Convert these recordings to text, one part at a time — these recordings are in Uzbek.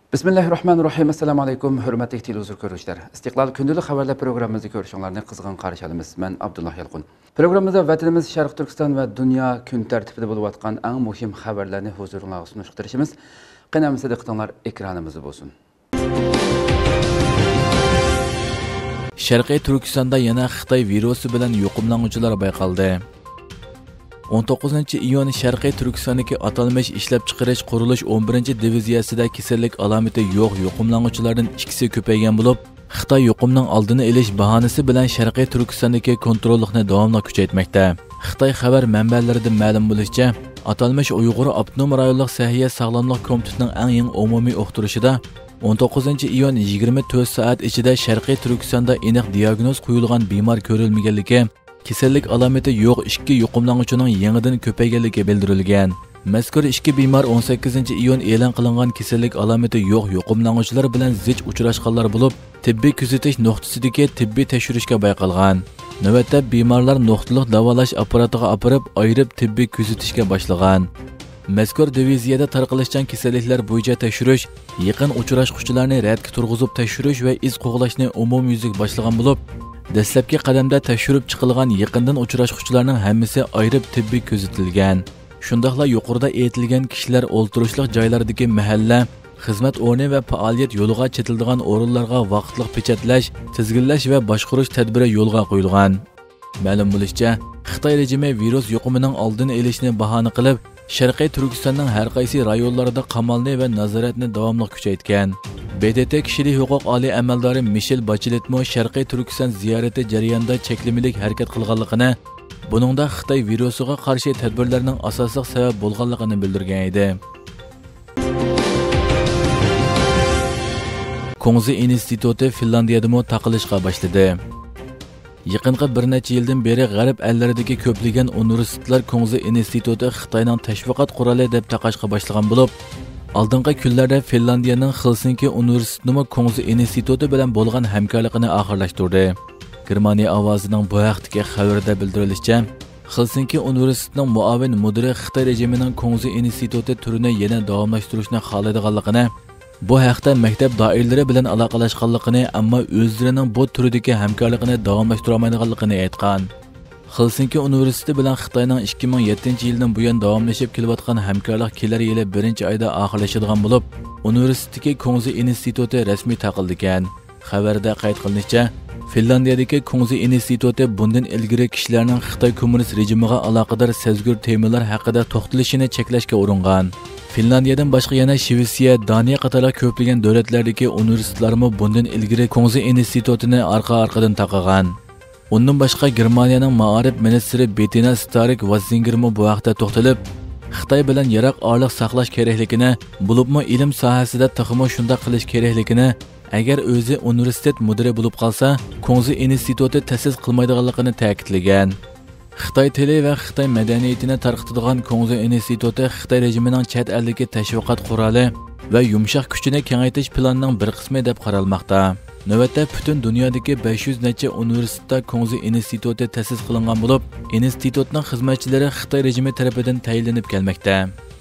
Bismillahirrahmanirrahim. Assalamu alaykum. Hürmetli televizyon görüşler. İstiklal Gündüzlük haberler programımızı görüşünlerini kızgın karşı alımız. Ben Abdullah Yalqun. Programımızda vatanımız Şarkı Türkistan ve dünya gün tertibinde bulup atkan en muhim haberlerini huzuruna sunuşturuşumuz. Qanamızda diqqatinglar ekranımızı bolsun. Sharqiy Turkistonda yana Xitoy virusi bilan yuqumlanuvchilar bayqaldi. 19-iyun Sharqiy Turkistondagi atalmish ishlab chiqarish qurilish 11-diviziyasida kasallik alomati yo'q yuqumlanuvchilardan ikkisi ko'paygan bo'lib, Xitoy yuqumning oldini olish bahonasi bilan Sharqiy Turkistondagi kontrollikni davomli kuchaytirmoqda. Xitoy xabar manbalaridan ma'lum bo'lishicha, atalmish Uyg'ur Abnum rayonlik Sahiyat sog'lomlik komitetining eng yangi umumiy o'qtirishida 19-iyun 24 soat ichida Sharqiy Turkistonda aniq diagnoz qo'yilgan bemor ko'rilmaganligi, kasallik alomati yo'q ikki yuqumlanuvchining yangidan ko'payganligi bildirilgan. Mazkur ikki bemor 18-iyun e'lon qilingan kasallik alomati yo'q yuqumlanuvchilar bilan zich uchrashganlar bo'lib, tibbiy kuzatish nuqtasidagi tibbiy tekshirishga bayqalgan. Navbatda bemorlar nuqtaliq davolash apparatiga opirib, ayirib tibbiy kuzatishga boshlagan. Mazkur diviziyada tarqalishchan kasalliklar bo'yicha tekshirish, yaqin uchrashuvchilarni radga turg'izib tekshirish va iz qo'g'lashni umumyuzlik boshlagan bo'lib, dastlabki qadamda tekshirib chiqilgan yaqindan uchrashuvchilarning hammasi ayirib tibbiy kuzatilgan. Shundaqla yuqorida aytilgan kishilar o'ltirishliq joylardagi mahalla, xizmat o'rni va faoliyat yo'liga chetiladigan o'rinlarga vaqtliq pechatlash, tizginlash va boshqarish tadbiri yo'lga qo'yilgan. Ma'lum bo'lishicha, Xitoy rejimi virus yuqumining oldini olishni bahona qilib, Sharqiy Turkistonning har qaysi rayonlarida qamalni va nazoratni davomli kuchaytirgan. BDT kishilik huquq oliy amaldori Michel Bacheletmo Sharqiy Turkiston ziyorati jarayonida cheklimalik harakat qilganligini, buningda Xitoy virusiga qarshi tadbirlarning asosiy sabab bo'lganligini bildirgan edi. Kongzi instituti Finlandiyada taqilishga boshladi. Yaqinqi bir necha yildan beri g'arb allaridagi ko'plagan universitetlar Kongzi instituti Xitoyning tashviqot quroli deb taqashga boshlagan bo'lib, oldingi kunlarda Finlandiyaning Helsinki universitetining Kongzi instituti bilan bo'lgan hamkorligini oxirlashtirdi. Germaniya ovozining bu haqdagi xabarda bildirilishicha, Helsinki universitetining muavin mudiri Xitoy rejimining Kongzi instituti turini yana davomlashtirishni xohlaydiganligini, bu haqda maktab doiralari bilan aloqalashganligini, ammo o'zlarining bu turdagi hamkorligini davomlashtira olmaydiganligini aytgan. Helsinki universiteti bilan Xitoyning 2007-yildan buyon davomlashib kelayotgan hamkorlik kelar yili 1-oyda oxirlashadigan bo'lib, universitetdagi Kongzi instituti rasmiy taqildigan. Xabarda qayd qilinishicha, Finlandiyadagi Kongzi instituti bundan ilgari kishilarning Xitoy kommunist rejimiga aloqador sezgur temalar haqida to'xtalishini cheklashga uringan. Finlandiyadan boshqa yana Shvetsiya, Daniya qatorli ko'plagan davlatlardagi universitetlarmi bundan ilgari Kongzi institutini orqa-orqadan taqagan. Undan boshqa Germaniyaning Ma'arif ministri Bettina Stark-Watzinger bu vaqtda to'xtalib, Xitoy bilan yiroq orliq saqlash kerakligini, bo'libmi ilm sohasida taxmo shunda qilish kerakligini, agar o'zi universitet mudiri bo'lib qolsa, Kongzi instituti ta'sis qilmaydiganligini ta'kidlagan. Xitoy tili va Xitoy madaniyatini tarqatadigan Kongzi instituti Xitoy rejimining chet eldagi tashviqot quroli va yumshoq kuchini kengaytirish planining bir qismi deb qaralmoqda. Navbatda butun dunyodagi 500 necha universitetda Kongzi instituti ta'sis qilingan bo'lib, institutning xizmatchilari Xitoy rejimi tarafidan tayinlanib kelmoqda.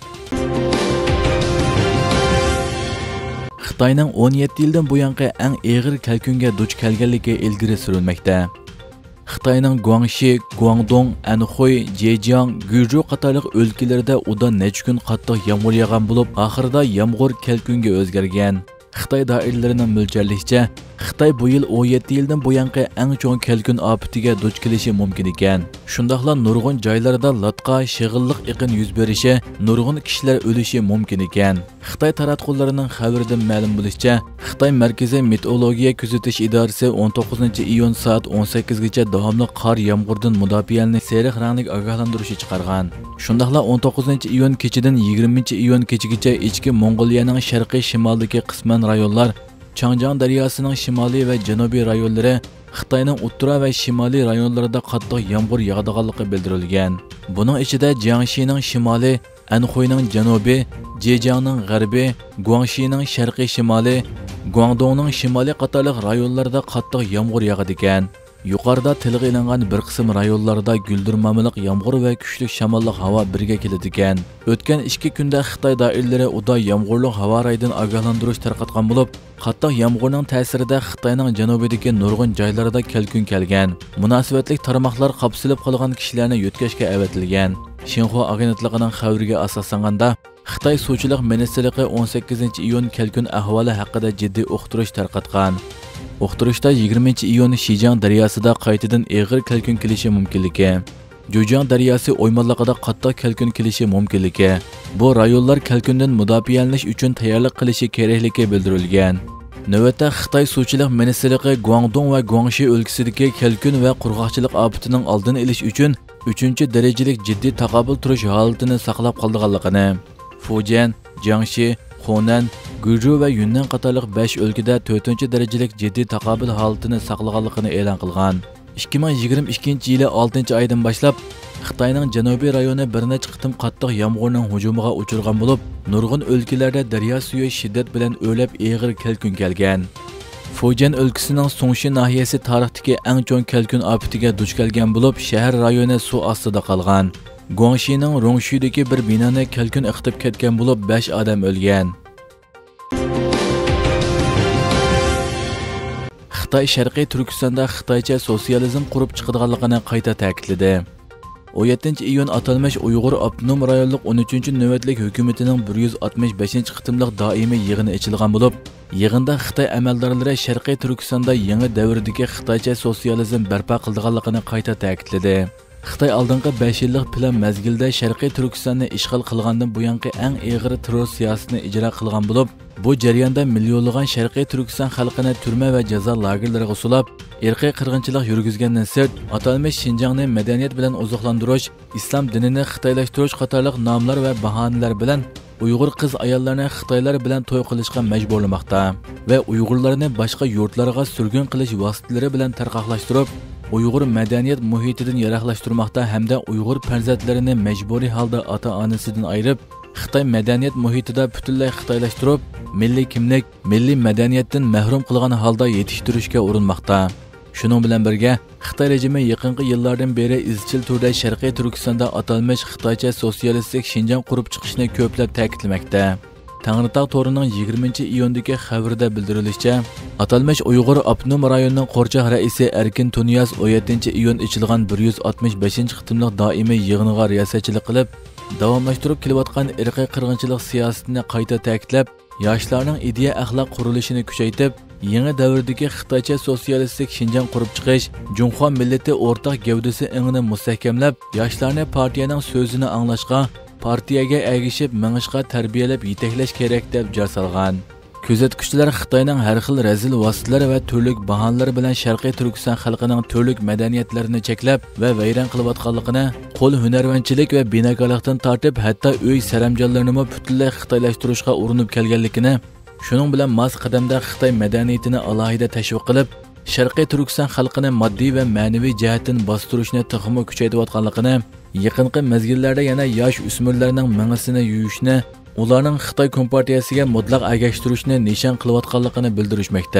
Xitoyning 17 yildan buyongi eng og'ir kalkunga duch kelganligi ilgari surilmoqda. Xitoyning Guangxi, Guangdong, Anhui, Zhejiang, Guizhou qatorliq o'lkalarida udan necha kun qattiq yomg'ir yog'gan bo'lib, oxirida yomg'ir kalkunga o'zgargan. Xitoy doiralarining mo'ljallashicha, Xitoy bu yil 17 yildan buyongi eng cho'ng kalkun ofatiga duch kelishi mumkin ekan. Shundaqla nurg'un joylarda latqa, shig'illiq iqin yuz berishi, nurg'un kishilar o'lishi mumkin ekan. Xitoy taratqullarining xabaridan ma'lum bo'lishicha, Xitoy Markaziy meteorologiya kuzatish idorasi 19-iyun soat 18gacha davomli qor yomg'irdan mudofialarni seriq rangli ogohlantirish chiqargan. Shundaqla 19-iyun kechidan 20-iyun kechigacha ichki Mong'oliyaning sharqiy shimolidagi qisman rayonlar, Changjiang daryosining shimoliy va janubiy rayonlari, Xitoyning o'rta va shimoliy rayonlarida qattiq yomg'ir yog'adiganligi bildirilgan. Buning ichida Jiangxining shimoliy, Anhuining janubiy, Zhejiangning g'arbiy, Guangxining sharqiy shimoliy, Guangdongning shimoliy qatorliq rayonlarida qattiq yomg'ir yog'adi ekan. Yuqorida tilga ilingan bir qism rayonlarda guldirmamiliq yomg'ir va kuchli shamolliq havo birga keladi ekan. O'tgan 2 kunda Xitoy doiralari uda yomg'irli havo raydan ogohlantirish tarqatgan bo'lib, qattiq yomg'irning ta'sirida Xitoyning janubidagi nurg'un joylarida kelkun kelgan. Munosabatli tarmoqlar qapsilib qolgan kishilarni yo'tkashga avatilgan. Xinhua agentligining xabariga asoslanganda, Xitoy suvchilik ministrligi 18-iyun kelkun ahvoli haqida jiddiy uqtirish tarqatgan. Uqtirishda 20-iyun Shijang daryosida qaytadan og'ir kelkun kelishi mumkinligi, Jujang daryosi o'ymonligida qattiq kelkun kelishi mumkinligi, bu rayonlar kelkundan mudofialanish uchun tayyorlik qilishi kerakligi bildirilgan. Navbatda Xitoy suvchilik ministrligi Guangdong va Guangxi o'lkasidagi kelkun va qurg'oqchilik ofatining oldini olish uchun 3-darajalik jiddiy taqobil turish holatini saqlab qolganligini, Fujian, Jiangxi, Hunan, Guizhou va Yunnan qatorliq 5 o'lkada 4-darajalik jiddiy taqobil holatini saqlaganligini e'lon qilgan. 2022-yili 6-oydan boshlab Xitoyning janubiy rayoni bir necha qitim qattiq yomg'irning hujumiga uchirgan bo'lib, nurg'un o'lkalarda daryo suvi shiddat bilan o'lab og'ir kelkun kelgan. Fujian o'lkasining Songshi nahiyasi tarixdagi eng cho'ng kelkun ofatiga duch kelgan bo'lib, shahar rayoni suv ostida qolgan. Guangxining Rongshuidagi bir binoni kelkun iqtib ketgan bo'lib, 5 odam o'lgan. Xitoy Sharqiy Turkistonda Xitoycha sotsializm qurib chiqadiganligini qayta ta'kidladi. 17-iyun atalmış Uyg'ur Abnum rayonlik 13-navbatlik hukumatining 165-qitimliq doimiy yig'ini ochilgan bo'lib, yig'inda Xitoy amaldorlari Sharqiy Turkistonda yangi davrdagi Xitoycha sotsializm barpo qilganligini qayta ta'kidladi. Xitoy oldingi 5 yillik plan mezgilda Sharqiy Turkistonni ishg'ol qilgandan buyangi eng og'ir terror siyosatini ijro qilgan bo'lib, bu jarayonda millionlagan Sharqiy Turkiston xalqini turma va jazo lagerlariga sulab, irqiy qirg'inchilik yurgizgandan sirt, atalmish Xinjiangni madaniyat bilan oziqlantirish, islom dinini xitoylashtirish qatorliq nomlar va bahonalar bilan Uyg'ur qiz ayollarni Xitoylar bilan to'y qilishga majburlamoqda va Uyg'urlarni boshqa yurtlarga surgun qilish vositalari bilan tarqoqlashtirib, Uyg'ur madaniyat muhitidan yaroqlashtirmoqda hamda Uyg'ur farzandlarini majburiy holda ota-onasidan ayirib, Xitoy madaniyat muhitida butunlay xitoylashtirib, milliy kimlik, milliy madaniyatdan mahrum qilgan holda yetishtirishga urinmoqda. Shuning bilan birga, Xitoy rejimi yaqinqi yillardan beri izchil turda Sharqiy Turkistonda atalmish Xitoycha sotsialistik Xinjiang qurib chiqishni ko'plab ta'kidlamoqda. Tangritog' to'rining 20-iyundagi xabarida bildirilishicha, atalmish Uyg'ur Abnum rayonining qo'rchoq raisi Erkin Tunyaz 17-iyun ichilgan 165-qitimliq doimiy yig'iniga riyosatchilik qilib, davomlashtirib kelayotgan irqiy qirg'inchilik siyosatini qayta ta'kidlab, yoshlarning ideya axloq qurilishini kuchaytirib, yangi davrdagi Xitoycha sotsialistik Xinjiang qurib chiqish, Junxo millati o'rtaq gavdasi ingini mustahkamlab, yoshlarni partiyaning so'zini anglashga, partiyaga ergishib mengishga tarbiyalab yetaklash kerak deb jar solgan. Kuzatuvchilar Xitoyning har xil razil vositalari va turlik bahonalar bilan Sharqiy Turkiston xalqining turlik madaniyatlarini cheklab va vayron qilayotganligini, qo'l hunarvanchilik va binogarlikdan tortib, hatto uy saramjonlarini butunlay xitoylashtirishga urinib kelganligini, shuning bilan mos qadamda Xitoy madaniyatini alohida tashviq qilib, Sharqiy Turkiston xalqini moddiy va ma'naviy jihatdan bostirishni tixmi kuchaytirayotganligini, yaqinqi mezgillarda yana yosh o'smirlarning mingisini yuyishni, ularning Xitoy kompartiyasiga mutlaq agashtirishni nishon qilayotganligini bildirishmoqda.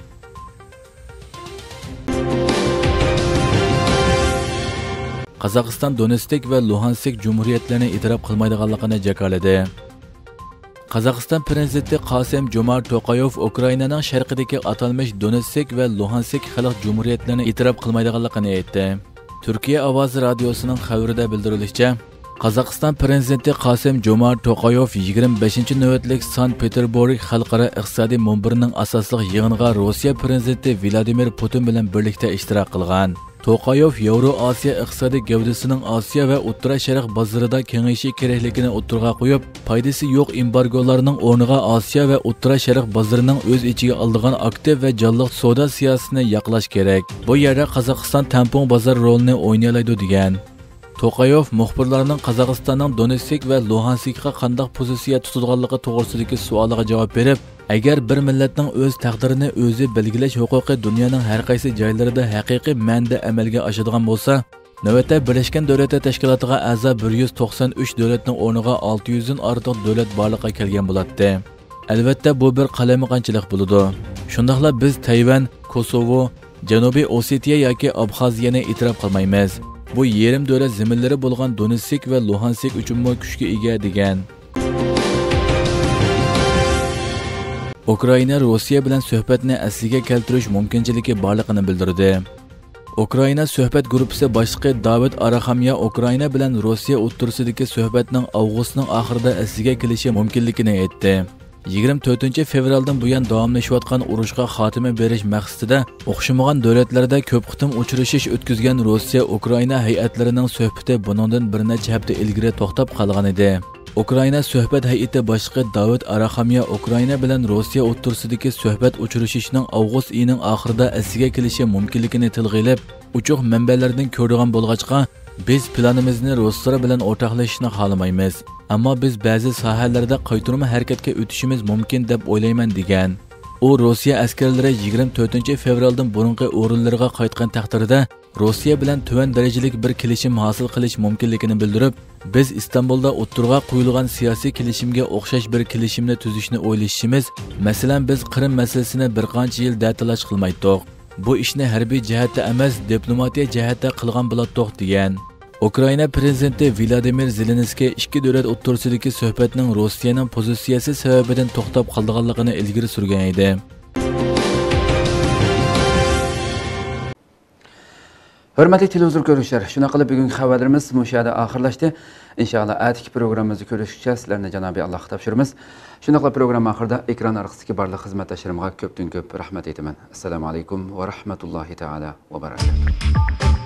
Qozog'iston Donetsk va Luhansk jumhuriyatlarini e'tirof qilmaydiganligini jakoladi. Qozog'iston prezidenti Qosim-Jomart To'qayev Ukrainaning sharqidagi atalmish Donetsk va Luhansk xalq jumhuriyatlarini e'tirof qilmaydiganligini aytdi. Turkiya ovozi radiosining xabarida bildirilishicha, Qozog'iston prezidenti Qosim-Jomart To'qayev 25-navbatlik Sankt-Peterburg xalqaro iqtisodiy munbirining asosliq yig'iniga Rossiya prezidenti Vladimir Putin bilan birlikda ishtirok qilgan. To'qayev Yevro-Osiyo iqtisodiy gavdasining Osiyo va O'rta Sharq bozorida kengayishi kerakligini o'tirg'a qo'yib, foydasi yo'q embargolarning o'rniga Osiyo va O'rta Sharq bozorining o'z ichiga oladigan aktiv va jonliq savdo siyosatini yoqlash kerak. Bu yerda Qozog'iston tampon bozor rolini o'ynay oladi degan. To'qayev muxbirlarning Qozog'istonning Donetsk va Luhanskga qanday pozitsiya tutadiganligi to'g'risidagi savoliga javob berib, agar bir millatning o'z taqdirini o'zi belgilash huquqi dunyoning har qaysi joylarida haqiqiy ma'noda amalga oshadigan bo'lsa, navbatda Birlashgan Davlatlar Tashkilotiga a'zo 193 davlatning o'rniga 600 dan ortiq davlat borliqqa kelgan bo'ladi. Albatta bu bir qalamaqanchilik bo'ladi. Shundaqla biz Tayvan, Kosovo, Janubiy Osetiya yoki Abxaziyani e'tirof qilmaymiz. Bu yerim davlat zaminlari bo'lgan Donetsk va Luhansk uchunmi kuchga ega degan. Ukraina Rossiya bilan suhbatni asliga keltirish mumkinchiligi borligini bildirdi. Ukraina suhbat guruhi boshlig'i David Araxamya Ukraina bilan Rossiya o'rtasidagi suhbatning avgustning oxirida asliga kelishi mumkinligini aytdi. 24 fevraldan buyon davomlashayotgan urushga xotima berish maqsadida o'xshamagan davlatlarda ko'p qitim uchrashish o'tkazgan Rossiya Ukraina hayatlarining suhbati buningdan bir necha hafta ilgari to'xtab qolgan edi. Ukraina suhbat hay'ati boshlig'i David Araxamya Ukraina bilan Rossiya o'rtasidagi suhbat uchrashishining avgust oyining oxirida asliga kelishi mumkinligini tilga olib, uchuq manbalardan ko'rgan bo'lg'achqa biz planimizni Ruslar bilan o'rtoqlashishni xohlamaymiz. Ammo biz ba'zi sohalarda qaytarma harakatga o'tishimiz mumkin deb o'ylayman degan. U Rossiya askarlari 24 fevraldan burungi o'rinlariga qaytgan taqdirda Rossiya bilan tuvan darajalik bir kelishim hosil qilish mumkinligini bildirib, biz Istanbulda o'tirg'a qo'yilgan siyosiy kelishimga o'xshash bir kelishimni tuzishni o'ylashimiz, masalan biz Qrim masalasini bir qancha yil datalash qilmaydik. Bu ishni harbiy jihatda emas, diplomatiya jihatda qilgan bo'ladiq degan. Ukraina prezidenti Vladimir Zelenskiy ikki davlat o'rtasidagi suhbatning Rossiyaning pozitsiyasi sababidan to'xtab qolganligini ilgari surgan edi. Hörmətli televizor görüşlər, şuna qılıb bugünkü xəbərlərimiz müşahidə axırlaşdı. İnşallah ətiki proqramımızı görüşəcək. Sizlərlə Cənab-ı Allah tapşırırıq. Şuna qılıb proqram axırda ekran arxasındakı barlıq xidmətdaşlarıma köpdən köp rəhmət etmən. Assalamu alaykum və rahmetullahi taala və barakatuh.